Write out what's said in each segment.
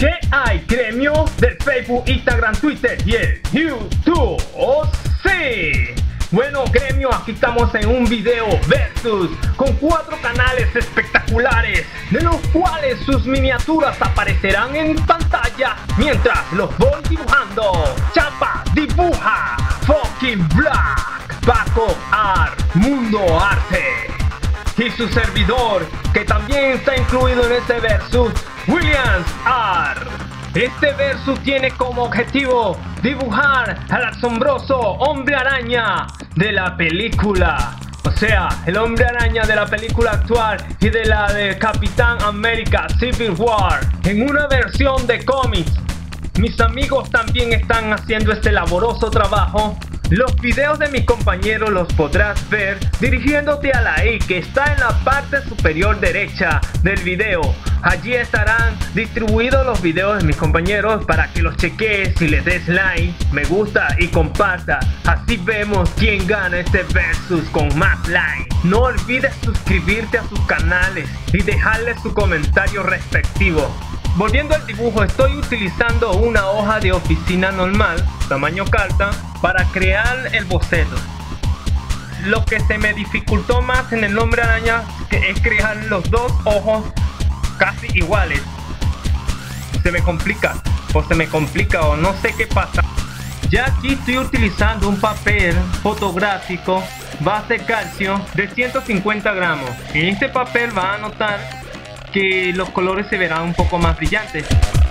¿Qué hay, gremio del Facebook, Instagram, Twitter y el YouTube? ¡Oh, sí! Bueno, gremio, aquí estamos en un video versus con 4 canales espectaculares, de los cuales sus miniaturas aparecerán en pantalla mientras los voy dibujando. Chapa dibuja, Fucking Black, Paco Art, Mundo Arte, y su servidor, que también está incluido en este versus, Williams Art. Este versus tiene como objetivo dibujar al asombroso hombre araña de la película, o sea, el hombre araña de la película actual y de la de Capitán América Civil War, en una versión de cómics. Mis amigos también están haciendo este laboroso trabajo. Los videos de mis compañeros los podrás ver dirigiéndote a la I que está en la parte superior derecha del video. Allí estarán distribuidos los videos de mis compañeros para que los cheques y les des like, me gusta y comparta. Así vemos quién gana este versus con más likes. No olvides suscribirte a sus canales y dejarles su comentario respectivo. Volviendo al dibujo, estoy utilizando una hoja de oficina normal, tamaño carta, para crear el boceto. Lo que se me dificultó más en el hombre araña es crear los dos ojos casi iguales. Se me complica o no sé qué pasa. Ya aquí estoy utilizando un papel fotográfico base calcio de 150 gramos. En este papel va a notar que los colores se verán un poco más brillantes.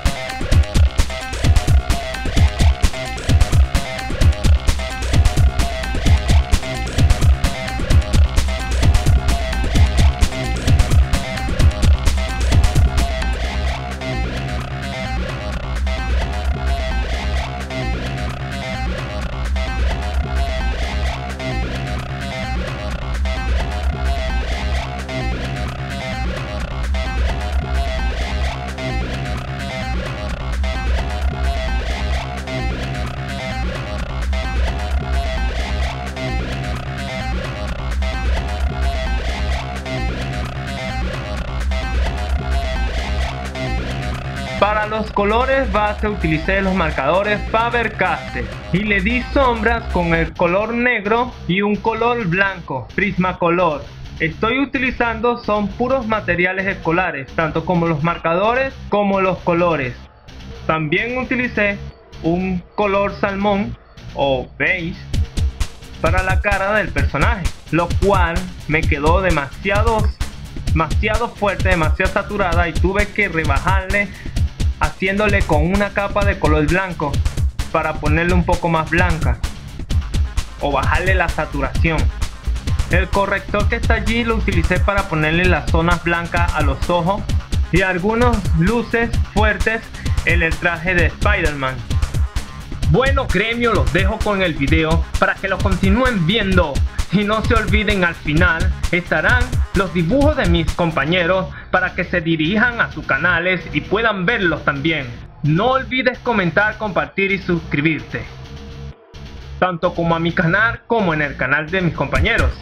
Para los colores base utilicé los marcadores Faber-Castell y le di sombras con el color negro y un color blanco, Prismacolor. Estoy utilizando son puros materiales escolares, tanto como los marcadores como los colores. También utilicé un color salmón o beige para la cara del personaje, lo cual me quedó demasiado fuerte, demasiado saturada, y tuve que rebajarle haciéndole con una capa de color blanco para ponerle un poco más blanca o bajarle la saturación. El corrector que está allí lo utilicé para ponerle las zonas blancas a los ojos y algunas luces fuertes en el traje de Spider-Man. Bueno, gremio, los dejo con el video para que lo continúen viendo. Y no se olviden, al final estarán los dibujos de mis compañeros para que se dirijan a sus canales y puedan verlos también. No olvides comentar, compartir y suscribirte, tanto como a mi canal como en el canal de mis compañeros.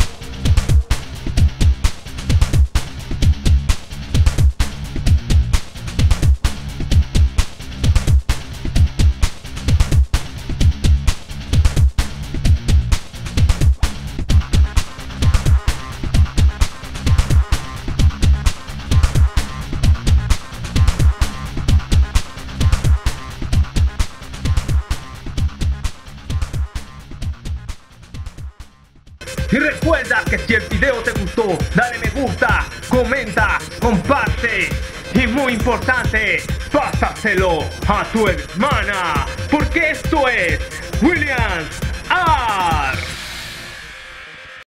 Y recuerda que si el video te gustó, dale me gusta, comenta, comparte y muy importante, pásaselo a tu hermana, porque esto es Williams Art.